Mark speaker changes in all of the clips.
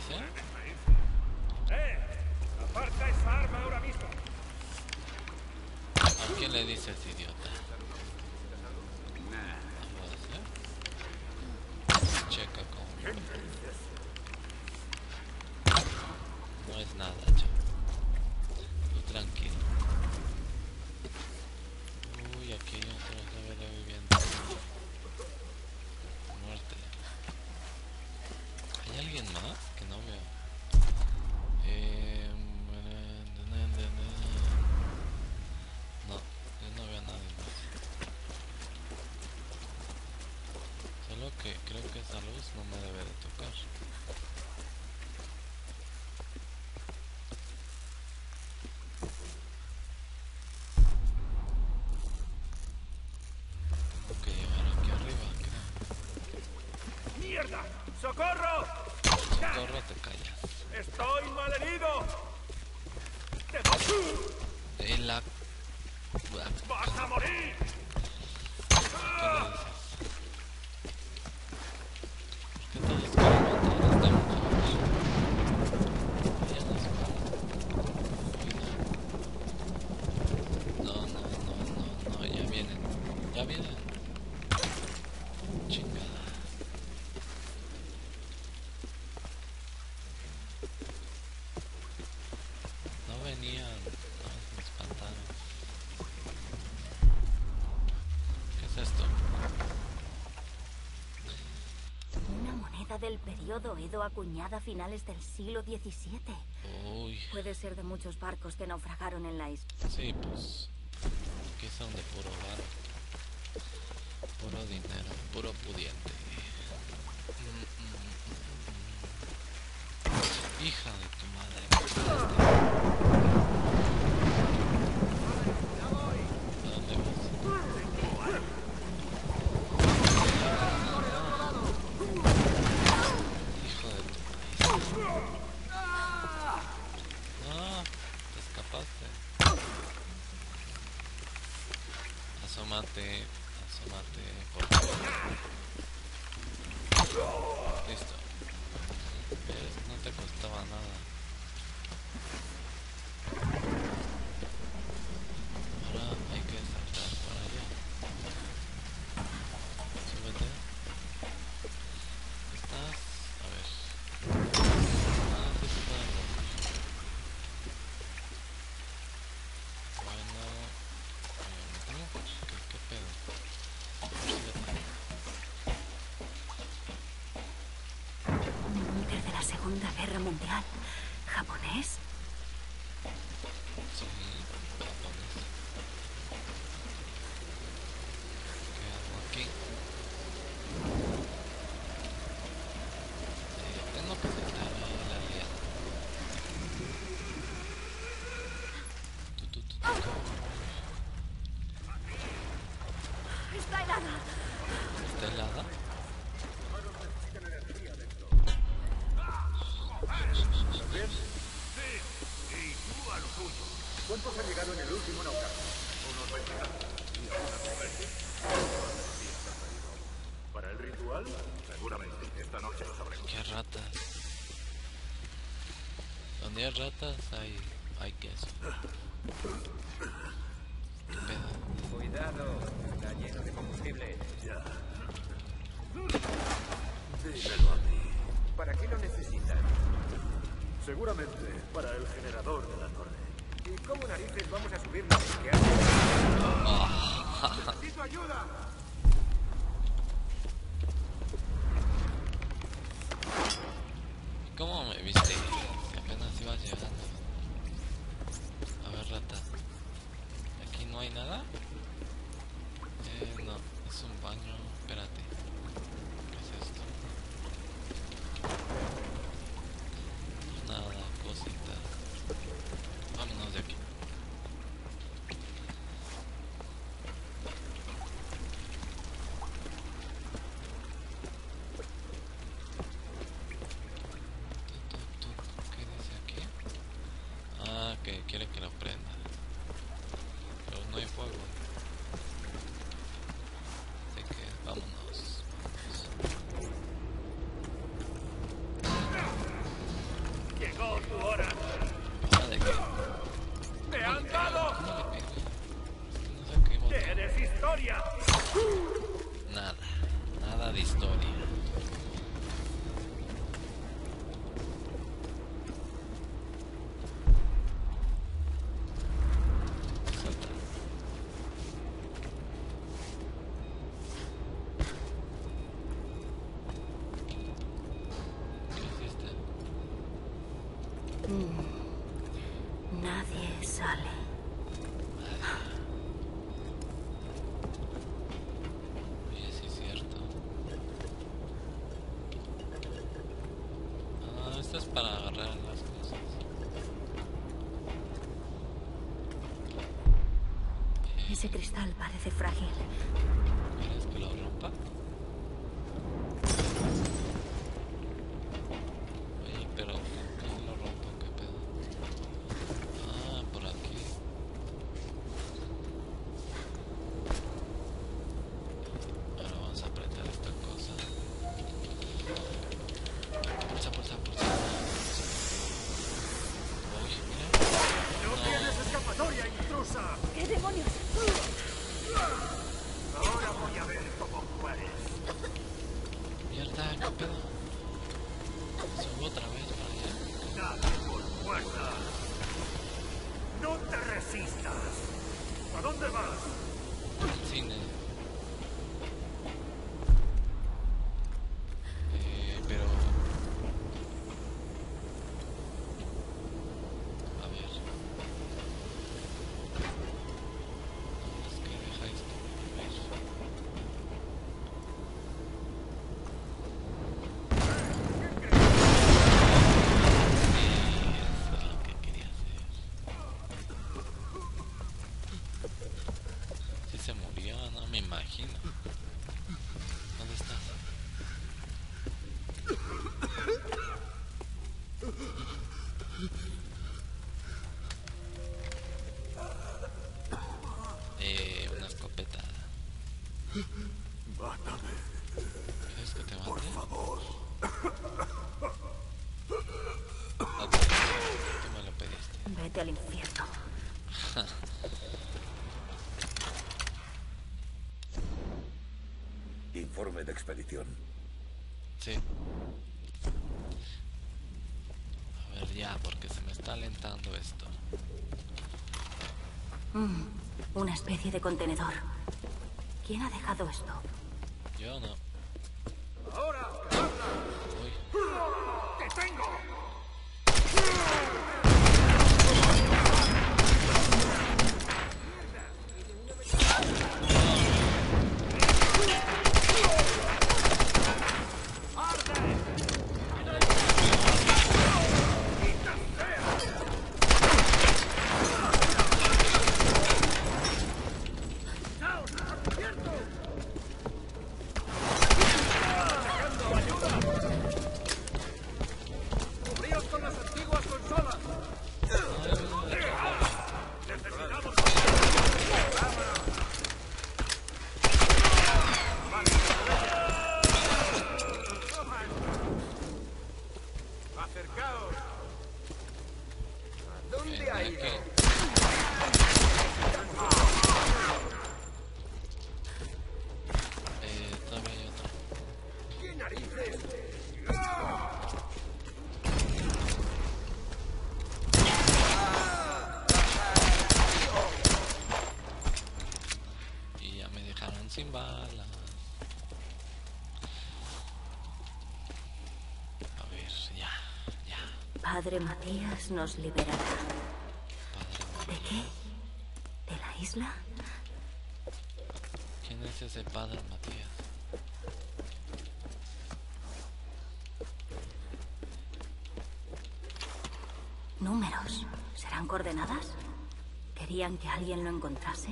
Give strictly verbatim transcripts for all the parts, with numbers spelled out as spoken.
Speaker 1: dice?
Speaker 2: ¡Eh! ¡Aparta esa arma ahora mismo!
Speaker 1: ¿A quién le dices idiota?
Speaker 3: Nah.
Speaker 1: ¿No puede ser? Checa con... No es nada, chaval. Tú tranquilo. Uy, aquí hay otro sobreviviente. Muerte. ¿Hay alguien más? Que no veo. Eh... No, yo no veo a nadie más. Solo que creo que esa luz no me debe de tocar. Tengo que llegar aquí arriba, creo.
Speaker 2: ¡Mierda! ¡Socorro!
Speaker 1: Socorro, te callas.
Speaker 2: ¡Estoy malherido! ¡Te
Speaker 1: De la...
Speaker 2: ¡Vas a morir!
Speaker 1: ¿Qué le dices? ¿Por qué todos quieren matar a esta mujer? Ella no es mala. No, no, no, no, no, ya vienen. Ya vienen. Chingada. No venían. No, me espantaron. ¿Qué es esto?
Speaker 4: Una moneda del periodo Edo acuñada a finales del siglo diecisiete.
Speaker 1: Uy.
Speaker 4: Puede ser de muchos barcos que naufragaron en la isla.
Speaker 1: Sí, pues. Aquí son de puro bar. Puro dinero, puro pudiente. Mm, mm, mm, mm. Hija de tu madre. ¿A dónde vas? Hijo de tu maíz. No, te escapaste. Asómate, asómate, por favor. Listo. ¿Ves? No te costaba nada. Ahora hay que saltar para allá. Súbete. ¿Estás? A ver. Ah, sí se puede mover. Bueno. Eh, ¿no? ¿Qué, qué pedo? Súbete.
Speaker 4: Un búnker de la Segunda Guerra Mundial. ¿Japonés?
Speaker 1: Sí, japonés. ¿Qué hago aquí? Eh, tengo que saltar ahí la liana. Tu, tu, tu, tu, tu.
Speaker 4: ¡Está helada!
Speaker 1: ¿Está helada?
Speaker 2: ¿Cuántos han llegado en el último naufragio? Unos veintitantos. Y algunas mujeres. ¿Para el ritual? Seguramente. Esta noche lo sabremos.
Speaker 1: ¡Qué ratas! Donde hay ratas hay, hay queso. ¿Qué pedo?
Speaker 5: Cuidado, está lleno de combustible.
Speaker 2: Ya. Dímelo a mí.
Speaker 5: ¿Para qué lo necesitan?
Speaker 2: Seguramente para el generador de la torre.
Speaker 5: ¿Y cómo narices vamos a subirnos? ¿Qué haces? ¡Necesito ayuda!
Speaker 1: ¿Cómo me viste? Si apenas ibas llegando. A ver, rata. ¿Aquí no hay nada? Eh, no. Es un baño. Espérate. ¿Qué es esto? Nada, cositas. Vámonos de aquí. Tu, tu, tu. ¿Qué dice aquí? Ah, que quiere que lo prenda. Pero no hay fuego. Así que vámonos. Vámonos.
Speaker 4: Mm. Nadie sale.
Speaker 1: Oye, sí es cierto. Ah, esto es para agarrar las cosas.
Speaker 4: Ese cristal parece frágil.
Speaker 1: ¿Quieres que lo rompa? Oye, pero ¿cómo lo rompo? ¿Qué pedo? Ah, por aquí. Ahora vamos a apretar esta cosa. Pulsa, pulsa, pulsa. Oye, mira.
Speaker 2: ¡No tienes escapatoria, intrusa!
Speaker 4: ¿Qué demonios?
Speaker 2: Ahora voy a ver cómo mueres.
Speaker 1: Mierda, ¿qué pedo? Subo otra vez para allá.
Speaker 2: Dale por muerta. ¡No te resistas! ¿A dónde vas?
Speaker 1: Al cine. Eh, pero... A ver. No, es que deja esto. A ver. Sí, eso es lo que quería hacer. Si se murió, no me imagino. ¿Dónde estás? Eh, una escopeta.
Speaker 2: Mátame,
Speaker 1: ¿Quieres que te mate?
Speaker 2: por favor.
Speaker 1: No, tú, tú me lo pediste.
Speaker 4: Vete al infierno.
Speaker 2: Informe de expedición.
Speaker 1: Sí. A ver ya, porque se me está alentando esto.
Speaker 4: Mm. Una especie de contenedor. ¿Quién ha dejado esto?
Speaker 1: Yo no.
Speaker 2: ¡Ahora!
Speaker 1: Uy.
Speaker 2: ¡Te tengo! ¡Cubríos con las antiguas consolas! ¡Necesitamos... ¡Acercaos! ¿A dónde
Speaker 1: Ven
Speaker 2: ha ido?
Speaker 1: aquí. Eh, todavía hay otro.
Speaker 2: ¿Qué narices?
Speaker 1: Y ya me dejaron sin balas. A ver, ya, ya.
Speaker 4: Padre Matías nos liberará.
Speaker 1: Padre
Speaker 4: ¿De
Speaker 1: Matías.
Speaker 4: qué? ¿De la isla?
Speaker 1: ¿Quién es ese padre Matías?
Speaker 4: Números. ¿Serán coordenadas? ¿Querían que alguien lo encontrase?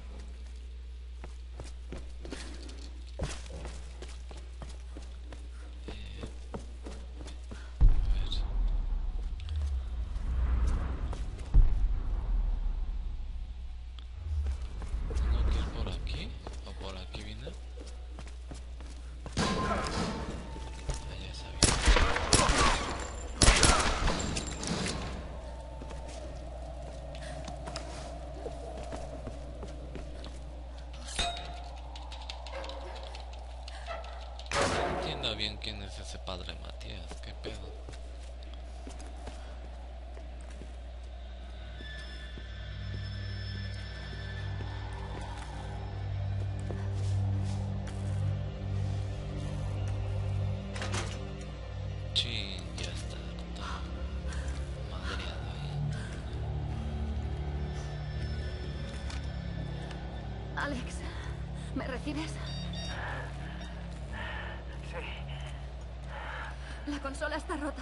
Speaker 1: A ver. ¿Tengo que ir por aquí? ¿O por aquí vine? Ah, ya sabía.
Speaker 4: ¿Me recibes?
Speaker 3: Sí.
Speaker 4: La consola está rota.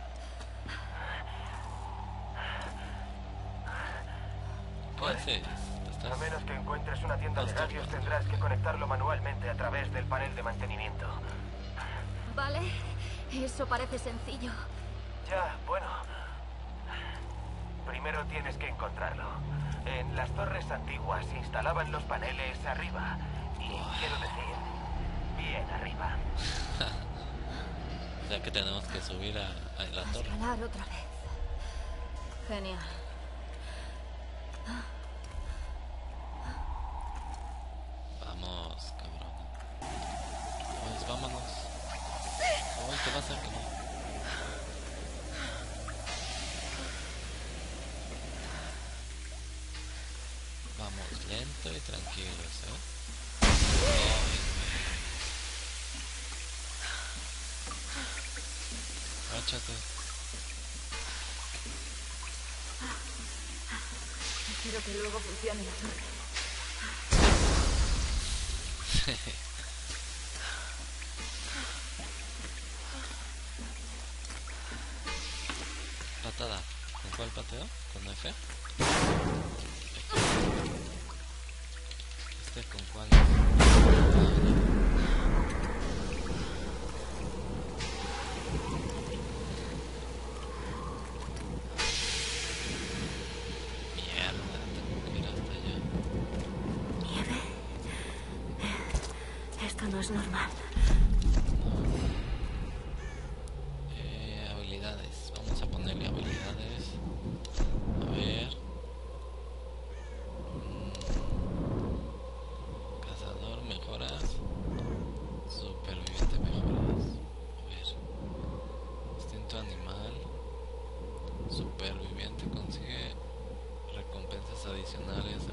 Speaker 1: ¿Qué
Speaker 3: Pues,
Speaker 1: haces? ¿Te
Speaker 3: a
Speaker 1: estás...?
Speaker 3: menos que encuentres una tienda de
Speaker 1: Estás
Speaker 3: radios,
Speaker 1: tocando.
Speaker 3: tendrás que conectarlo manualmente a través del panel de mantenimiento.
Speaker 4: Vale, eso parece sencillo.
Speaker 3: Ya, bueno. Primero tienes que encontrarlo. En las torres antiguas se instalaban los paneles arriba. Y quiero decir, bien arriba.
Speaker 1: O sea que tenemos que subir a, a la torre.
Speaker 4: Escalar otra vez. Genial.
Speaker 1: Vamos, cabrón. Pues vámonos. Uy, te vas a caer. Vamos lento y tranquilos, ¿eh? Ay, agáchate.
Speaker 4: Espero que luego funcione la torre.
Speaker 1: Patada. ¿Con cuál pateo? ¿Con F? ¿Este con cuál? Mierda, tengo que ir hasta allá.
Speaker 4: Nieve. Esto no es normal.
Speaker 1: Eh, habilidades. Vamos a ponerle habilidades. A ver. Mm. Cazador, mejoras. Superviviente, mejoras. A ver. Instinto animal. Superviviente consigue recompensas adicionales